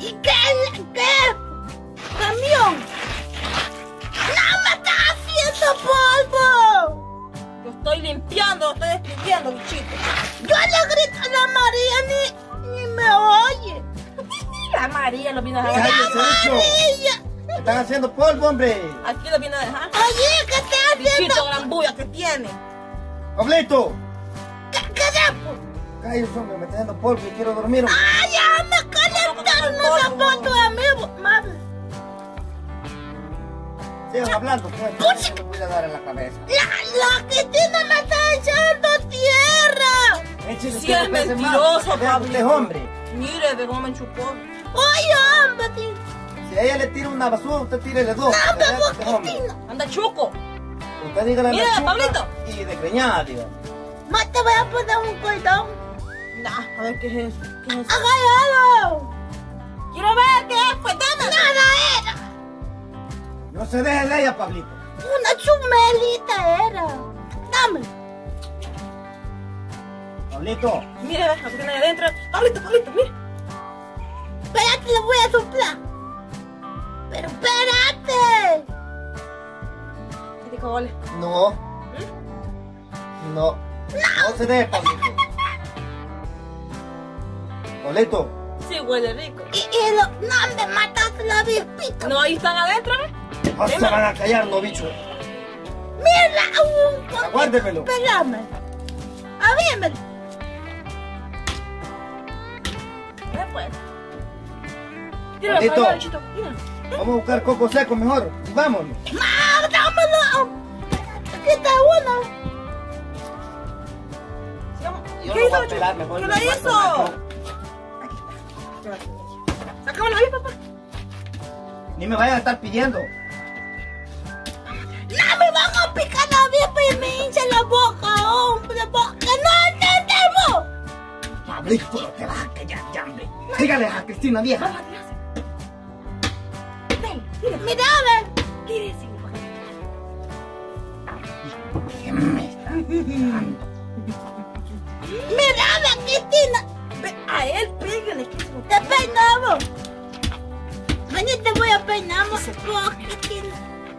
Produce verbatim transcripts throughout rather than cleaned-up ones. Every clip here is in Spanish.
¿Y qué? ¿Qué? ¿Camión? ¡No me estás haciendo polvo! Yo estoy limpiando, lo estoy escribiendo, bichito. Yo le grito a la María, ni, ni me oye. La María lo vino a ¡La dejar. María! Me están haciendo polvo, hombre. Aquí lo vino a dejar. Oye, ¿qué estás haciendo? Bichito gran bulla que tiene. Pablito. ¿Qué, qué rapo? Cállate, hombre, me está haciendo polvo y quiero dormir. Hombre. ¡Ay, ya me calentaron esa foto de mí, madre! Sigan hablando, pues. No te voy a dar en la cabeza. La, la Cristina me está echando tierra. Échale, Sí, que es no pese mentiroso, más. Vea usted, Pablito. hombre. Mire de cómo me chupó. Oye, hombre, tío. Si a ella le tira una basura, usted tírele dos. No, Vea vos, usted, hombre. Cristina. Anda chuco. Usted dígale a Mira, la chupa Pablito. y de greñada, diga. Más te voy a poner un cordón. Nah, a ver qué es eso. ¿Qué es eso? ¡Agárralo! Quiero ver qué es, pues dame. Nada era. No se deje de ella, Pablito. Una chumelita era. Dame. Pablito. Mire, la que tiene ahí adentro. Pablito, Pablito, mire. Espérate, le voy a soplar. Pero espérate. ¿Qué te cabole? No. No. No se deje, Pablito. Pablito. Sí, huele rico. Y, y lo, no me mataste la vispita. No, ahí están adentro, ¿ves? No se van a callar, no, bicho. Mira, un poquito. Aguárdemelo. Pegame. Abrímelo. Después. Pablito. Bichito. Mira. Vamos a buscar coco seco mejor. Y vámonos. ¡Mamá, dámelo! Aquí está uno. Yo ¿Qué lo hizo, voy a pelar mejor. ¿Qué me lo voy a hizo? tomar. Sacámoslo ahí, papá. Ni me vayan a estar pidiendo. No me van a picar la vieja y me hincha la boca, hombre. ¡Que no entendemos! Pablito, no te vas a callar ya, hombre. Dígale a Cristina, vieja. Mira, a ver. ¿Qué me está dando? Mira, a ver, Cristina. Ve, a él pégale. Te peinamos. Vení, te voy a peinar, vos, Cristina.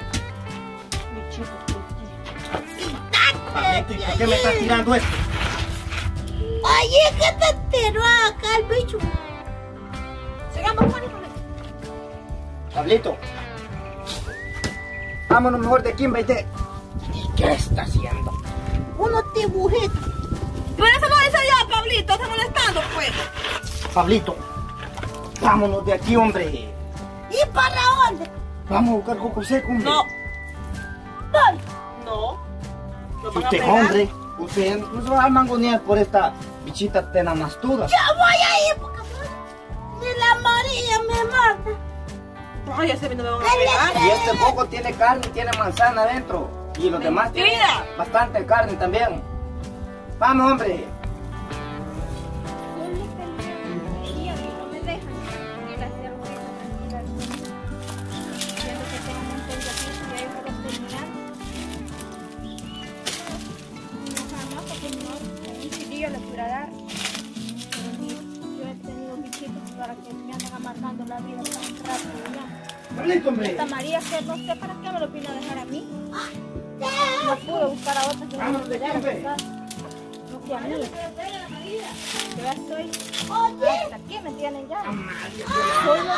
Pablito, ¿y por qué me estás tirando esto? Oye, ¿qué te tiró acá el bicho? Sigamos, Juan. Pablito. Vámonos mejor de aquí en vez de... ¿Y qué está haciendo? Unos dibujitos. Pero eso no dice yo, Pablito. Está molestando, pues. Pablito. Vámonos de aquí, hombre. ¿Y para dónde? Vamos a buscar coco seco, hombre. No. Voy. No. Nos van a Usted, pegar. hombre, usted no se va a mangonear por esta bichita tenamastuda. Yo voy a ir porque ni la María me mata. Ay, ya se me van a pegar. Y este poco tiene carne, tiene manzana adentro. Y los demás tienen Mentira. bastante carne también. Vamos, hombre. Para que me andan amargando la vida tan rápido ya. Pablito, hombre. Esta María, que no sé para qué me lo vino a dejar a mí. No pude buscar a otra que me lo Vamos, ¿de pudiera quién ve? buscar. No que a mí. Yo ya estoy hasta aquí, me tienen ya. Soy los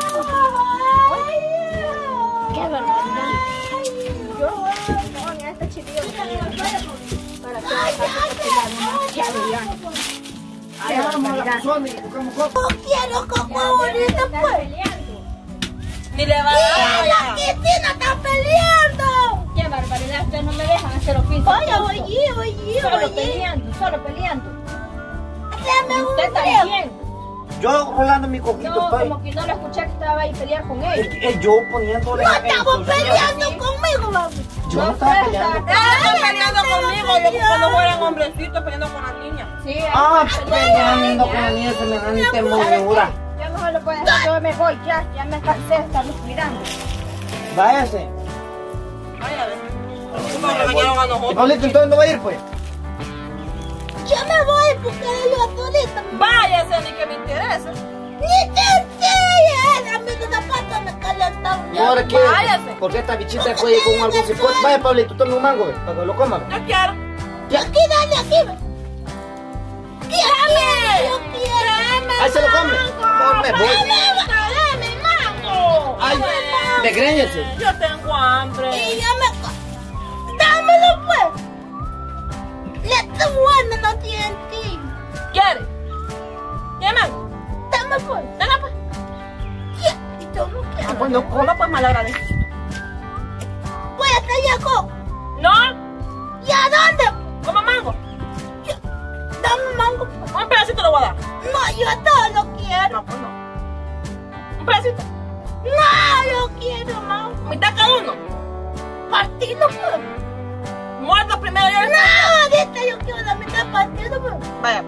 ¡qué barbaridad! Yo no, en este chiquillo para que me ya ya. Ahí vamos a la persona y buscamos coco. No quiero coco ahorita, pues. Ni le va a ¡Y la dar. Cristina está peleando! ¡Qué barbaridad! Ustedes no me dejan hacer oficio. Oye, oye, oye, Solo oye. peleando, solo peleando. Dame un Usted frío. también. Yo rolando mi coquito No, estoy. como que no lo escuché que estaba ahí pelear con Es él. que- es yo poniéndole No en estamos sus peleando días. conmigo, vamos. Yo no No, estaba usted peleando. está- Ah, están Ay, peleando no conmigo. quiero Yo cuando pelear. fueran hombrecitos peleando con las niñas. Sí, Ah, ahí está pues peleando. ya con la niña semejante ¿Sabe mordedura. qué? Ya mejor lo pueden dejar, yo me voy, ya, ya me cansé de estarlos mirando. Váyase. Vaya a ver. Nos regañaron a ¿Y nosotros. Pablito entonces no va a ir, pues? Yo me voy porque el otro ahorita. Váyase, ni que me interesa. ¡Ni te quiero, a mí los zapatos me calentan. ¿Por qué? Váyase. ¿Por qué esta bichita fue con algún cipote? Vaya, Pablito, tome un mango, ve, para que lo coma. ve. Yo quiero. Ya. Aquí, dale, aquí. ve. ¿Qué quiero? Yo quiero. Ahí se lo come. No me voy. ¡Dame mango! Ay, desgréñese. Yo tengo hambre. Y ya me... co- Dámelo, pues. Le está bueno, no tiene ti. ¿Quieres? ¿Quieres mango? Dame, pues. Dale, pues. Ya. Y tú no Ah, quieres. pues no coma, pues mal agradecido. Voy hasta allá, Coco. ¿No? ¿Y a dónde? ¿Coma mango? Ya. Dame mango, pues. Un pedacito le voy a dar. No, yo todo lo quiero. No, pues no. Un pedacito. No, yo quiero mango. Mitad cada uno. Partido, pues. Muerto primero yo. No, ahorita yo quiero la mitad partido, pues. Vaya,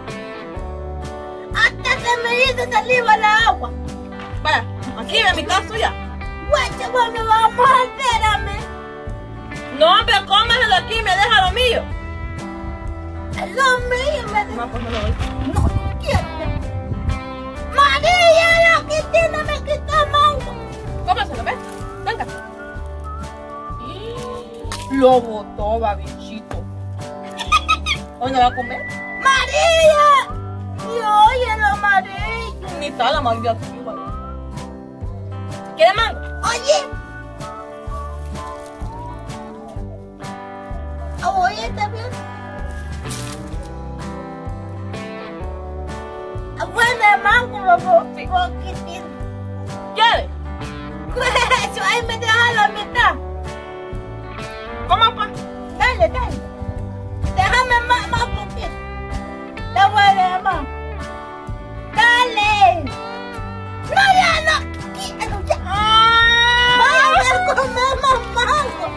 Hasta se me hizo saliva la agua. vaya. Aquí la mitad es tuya. Guacha, bueno, vamos a hacer, amén. No, pero cómaselo aquí y me deja lo mío. Lo mío me No, pues no lo doy. No, no quiero. María, la Cristina me quitó mango. Cómaselo, ¿ves? Venga. Lo botó, babichito. ¿Hoy no va a comer? María. Y oye, la María. Mitad la maldita igual. ¿Quieres mango? Oye. Oye, ¿está bien? Bueno, mango, babó. Sí. Poquitín. ¿Quieres? Eso, ahí me deja la mitad. Coma, pues. Dale, dale. Déjame más, más poquito. Te voy a dejar más. Dale. No, ya no. Quítalo, ya. Vaya a comer más mango.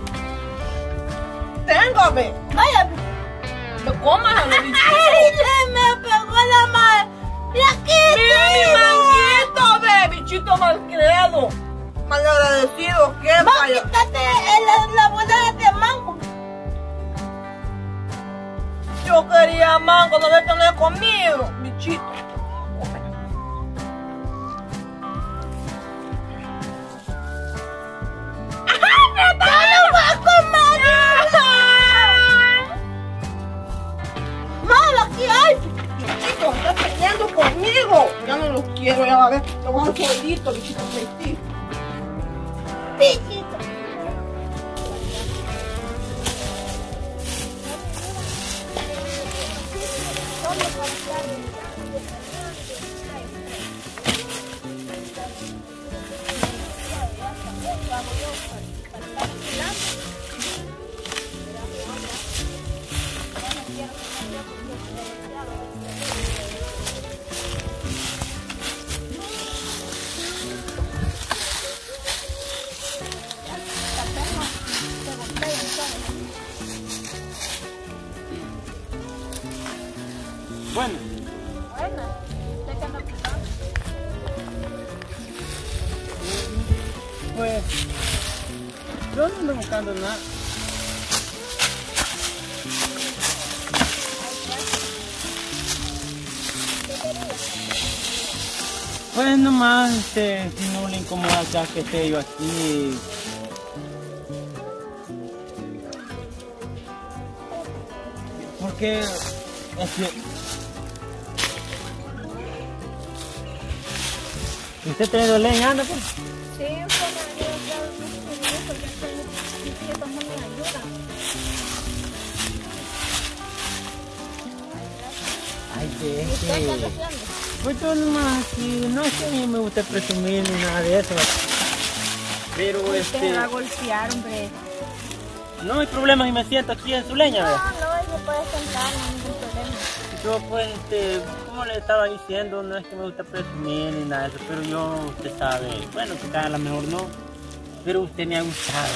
Tengo, ve. Vaya. Lo comas a lo bichito. Ay, le me pegó la mano. La Mira mi Cristina. manguito, ve. Bichito malcriado. Malagradecido. ¿Qué Va, vaya? quítate la, la bolsa de mango. Yo quería mango, no ves que no he comido. Bichito. ¡No lo va a comer! ¡Mala, qué hay! Bichito, está peleando conmigo. Ya no lo quiero, ya va a ver. Lo voy a dejar solito, bichito feitito. Pichito. Bueno, Bueno, ¿usted qué anda buscando? pues yo no ando buscando nada. Pues nomás, este, si no le incomoda ya que esté yo aquí. Porque es que ¿usted trae leña, anda pues? Sí, usted me ayuda a traer unos pedidos porque mis nietos no me ayudan. Ay, que es ¿Usted qué anda que... haciendo? Pues yo nomás aquí, no es que a mí me gusta presumir ni nada de eso. Pero Usted este... me va a golpear, hombre. No hay problema si me siento aquí en su leña, No, ¿verdad? no, se puede sentar, no hay ningún problema. Yo pues, este, como le estaba diciendo, no es que me gusta presumir ni nada de eso, pero yo, usted sabe, bueno, que a lo mejor no, pero usted me ha gustado.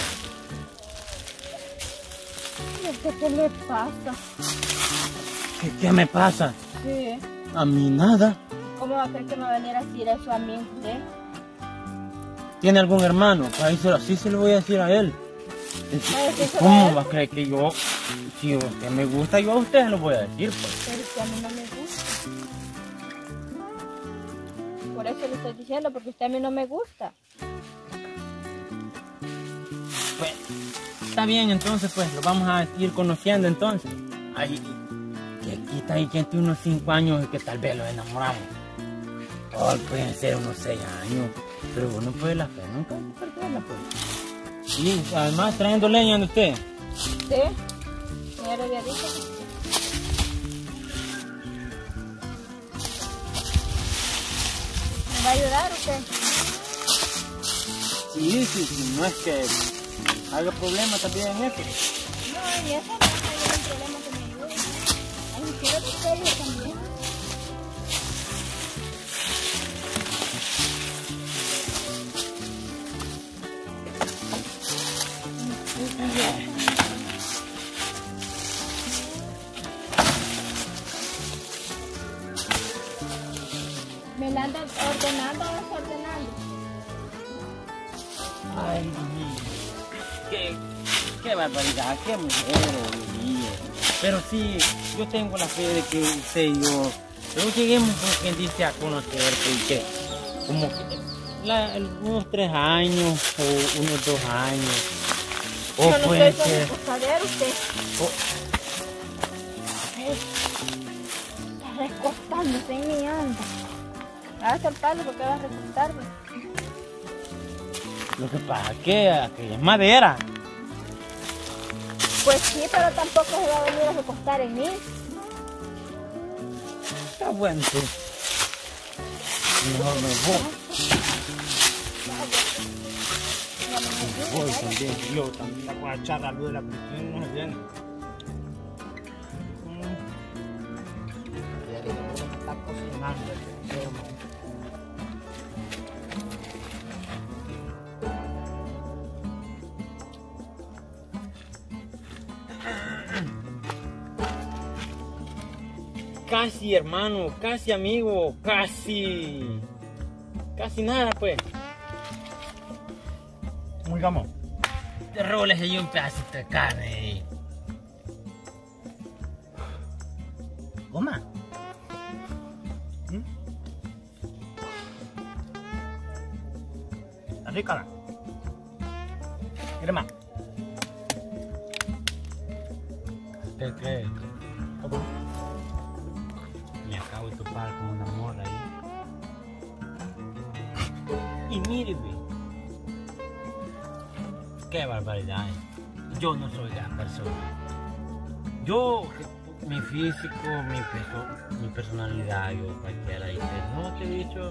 ¿Y usted qué le pasa? ¿Qué, qué me pasa? Sí. A mí nada. ¿Cómo va a creer que me va a venir a decir eso a mí usted? ¿Tiene algún hermano? Ahí se, así se lo voy a decir a él. Ay, ¿qué se ¿Cómo va a va a creer que yo, si usted me gusta, yo a usted se lo voy a decir, pues? Pero que a mí no me gusta. Por Por eso le estoy diciendo, porque usted a mí no me gusta. Pues, está bien, entonces, pues, lo vamos a ir conociendo, entonces. Ay, que quita ahí que entre unos cinco años y que tal vez los enamoramos. Oh, pueden ser unos seis años, pero vos no puedes la fe, nunca perderla, pues. Y además, trayendo leña de usted. Sí, ya le había dicho. ¿Me va a ayudar usted? Sí, sí, sí, no es que haga problema también en eso. No, en eso no hay ningún problema que me ayude. Ay, quiero que usted también. ¿Me la andan ordenando o desordenando? Ay, qué, qué barbaridad, qué mujer, oye. Pero sí, yo tengo la fe de que usted y yo, pero lleguemos, como quien dice, a conocerte y que, como que, la, unos tres años o unos dos años. O Yo no puede estoy ser. con ver usted. o- Está recostándose en mi anda. Va a soltarlo porque va a recostarme. Lo que pasa es que aquella es madera. Pues sí, pero tampoco se va a venir a recostar en mí. Está bueno, tú. Mejor me voy. Voy también, yo también la voy a echar a la luz de la prisión, no se viene. Ya digo, uno está cocinando el cerdo. Casi, hermano, casi, amigo, casi. Casi nada, pues. Muy gamo. Te roles ahí un pedacito de carne. Coma. ¿Mm? ¿Está rica, no? ¿Quiere más? ¿Qué crees? Me acabo de topar con una morra ahí. Y mire, ve. Qué barbaridad. Yo no soy gran persona. Yo, mi físico, mi, perso mi personalidad, yo cualquiera dice, no te he dicho,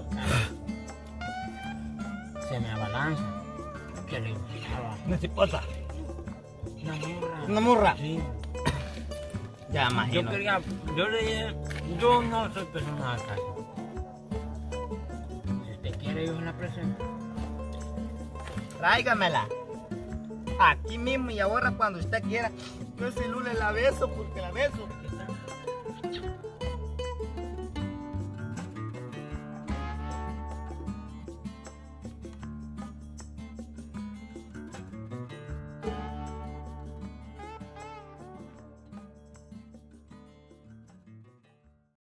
se me abalanza. ¿Qué le gustaba? Una cipota. Una morra. Una morra. Sí. Ya imagino. Yo quería, yo le dije, yo no soy persona de casa. Si usted quiere, yo se la presento. Tráigamela. Aquí mismo y ahora cuando usted quiera. Yo si Lule la beso porque la beso. Aquí está.